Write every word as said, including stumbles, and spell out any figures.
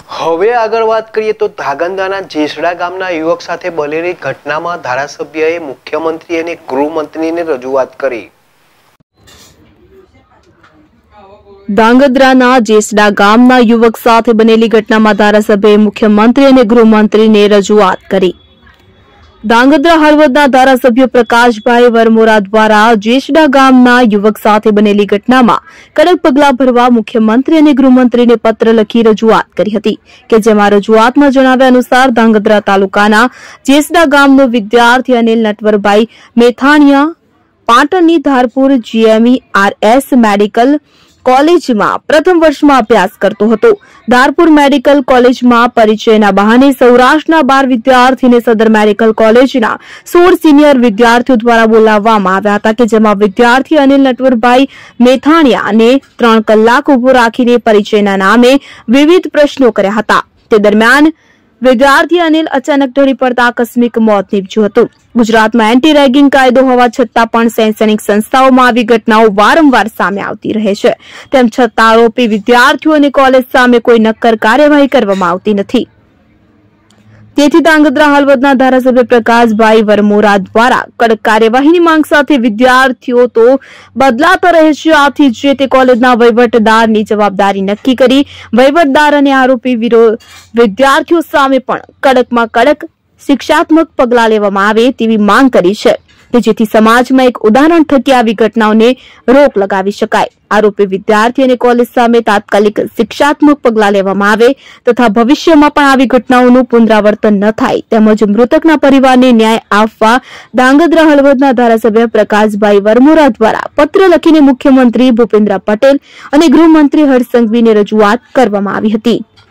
હવે આગળ વાત કરીએ તો ધાંગધ્રાના જેસડા ગામના યુવક સાથે બનેલી ઘટનામાં ધારાસભ્યએ મુખ્યમંત્રી અને ગૃહમંત્રીને રજૂઆત કરી। ધાંગધ્રાના જેસડા ગામના યુવક સાથે બનેલી ઘટનામાં ધારાસભ્યએ મુખ્યમંત્રી અને ગૃહમંત્રીને રજૂઆત કરી। ધાંગધ્રા હળવદના ધારાસભ્ય પ્રકાશભાઈ વરમોરા દ્વારા જેસડા ગામના યુવક સાથે બનેલી ઘટનામાં કડક પગલાં ભરવા મુખ્યમંત્રી અને ગૃહમંત્રીને પત્ર લખી રજૂઆત કરી હતી કે જેમાં રજૂઆતમાં જણાવ્યા અનુસાર ધાંગધ્રા તાલુકાના જેસડા ગામનો વિદ્યાર્થી અનિલ નટવરભાઈ મેથાણીયા પાટણની ધારપુર જીએમઈ આરએસ મેડિકલ કોલેજમાં પ્રથમ વર્ષમાં અભ્યાસ કરતો હતો। ધારપુર મેડિકલ કોલેજમાં પરિચયના બહાને સૌરાષ્ટ્રના બાર વિદ્યાર્થીને સદર મેડિકલ કોલેજના સોળ સિનિયર વિદ્યાર્થીઓ દ્વારા બોલાવવામાં આવ્યા હતા કે જેમાં વિદ્યાર્થી અનિલ નટવરભાઈ મેથાણીયાને ત્રણ કલાક ઉભો રાખીને પરિચયના નામે વિવિધ પ્રશ્નો કર્યા હતા। તે દરમિયાન વિદ્યાર્થી અનિલ અચાનક ઢળી પડતા આકસ્મિક મોત નીપજ્યું હતું। ગુજરાતમાં એન્ટી રેગિંગ કાયદો હોવા છતાં પણ શૈક્ષણિક સંસ્થાઓમાં આવી ઘટનાઓ વારંવાર સામે આવતી રહે છે। તેમ છતાં આરોપી વિદ્યાર્થીઓ અને કોલેજ સામે કોઈ નક્કર કાર્યવાહી કરવામાં આવતી નથી। તેથી ધાંગધ્રા હળવદના ધારાસભ્ય પ્રકાશભાઈ વરમોરા દ્વારા કડક કાર્યવાહીની માંગ સાથે વિદ્યાર્થીઓ તો બદલાતા રહે છે, આથી જે તે કોલેજના વહીવટદારની જવાબદારી નક્કી કરી વહીવટદાર અને આરોપી વિદ્યાર્થીઓ સામે પણ કડકમાં કડક શિક્ષાત્મક પગલાં લેવામાં આવે તેવી માંગ કરી છે કે જેથી સમાજમાં એક ઉદાહરણ થકી આવી ઘટનાઓને રોક લગાવી શકાય। આરોપી વિદ્યાર્થી અને કોલેજ સામે તાત્કાલિક શિક્ષાત્મક પગલાં લેવામાં આવે તથા ભવિષ્યમાં પણ આવી ઘટનાઓનું પુનરાવર્તન ન થાય તેમજ મૃતકના પરિવારને ન્યાય આપવા ધાંગધ્રા હળવદના ધારાસભ્ય પ્રકાશભાઈ વરમોરા દ્વારા પત્ર લખીને મુખ્યમંત્રી ભૂપેન્દ્ર પટેલ અને ગૃહમંત્રી હર્ષ સંઘવીને રજૂઆત કરવામાં આવી હતી।